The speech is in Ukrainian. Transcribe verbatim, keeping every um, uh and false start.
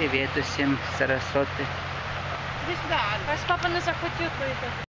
Привіт усім, Сарасоти. Ось папа не захотів прийти.